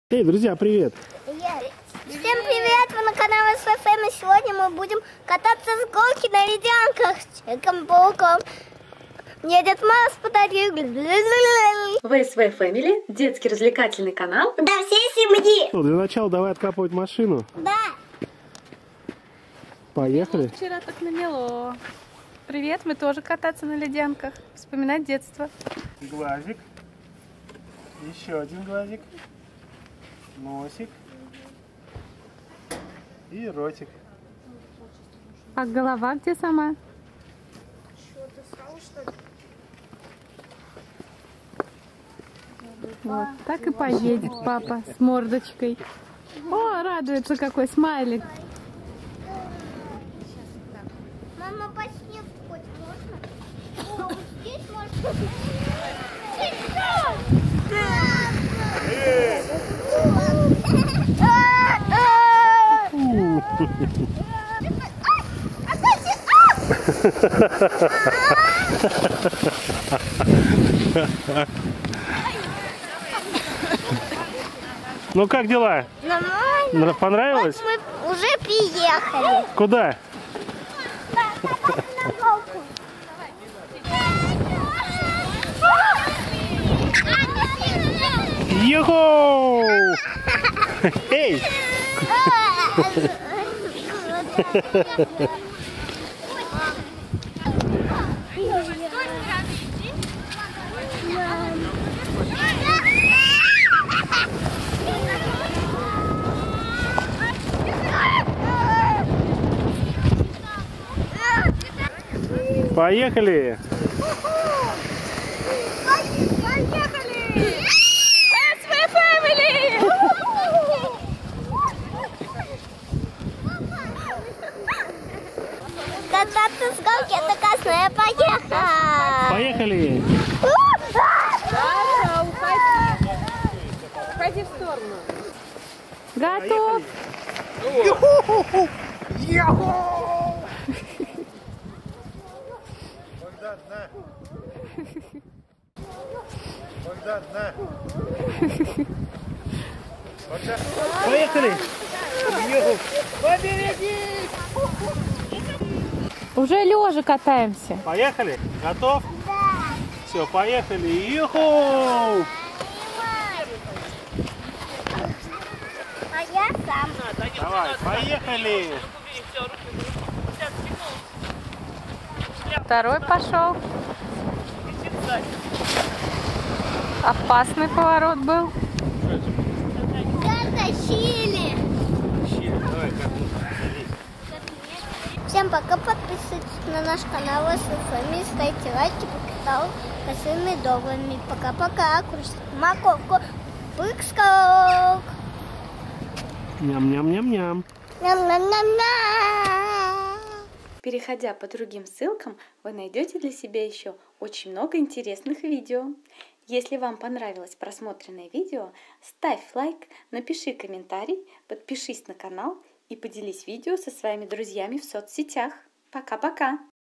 Эй, друзья, привет! Всем привет! Вы на канале СВФМ, и сегодня мы будем кататься с горки на ледянках с Человеком-пауком. Мне Дед Мороз подарил. ВСВ Family, детский развлекательный канал. Да, всей семьи! Ну, для начала давай откапывать машину. Да. Поехали. Вчера так намело. Привет, мы тоже кататься на ледянках. Вспоминать детство. Глазик. Еще один глазик. Носик. И ротик. А голова где сама? Вот, так и поедет папа с мордочкой. О, радуется какой смайлик. Мама, по снегу хоть можно? О, вот здесь можно. Ну как дела? Нормально. Понравилось? Вот мы уже приехали. Куда? Йо-хо! Эй! Поехали! Кататься с горки, это классно, поехали! Поехали! Уходи в сторону. Готов. Поехали! Уже лежа катаемся. Поехали? Готов? Да. Все, поехали. Юху! А я сам. Давай, поехали! Второй пошел. Опасный поворот был. Затащили. Всем пока, подписывайтесь на наш канал СВФМ, ставьте лайки, покатал косыми добрыми. Пока-пока, кушать морковку, пык-скок. Ням-ням-ням-ням. Ням-ням-ням-ням. Переходя по другим ссылкам, вы найдете для себя еще очень много интересных видео. Если вам понравилось просмотренное видео, ставь лайк, напиши комментарий, подпишись на канал и поделись видео со своими друзьями в соцсетях. Пока-пока!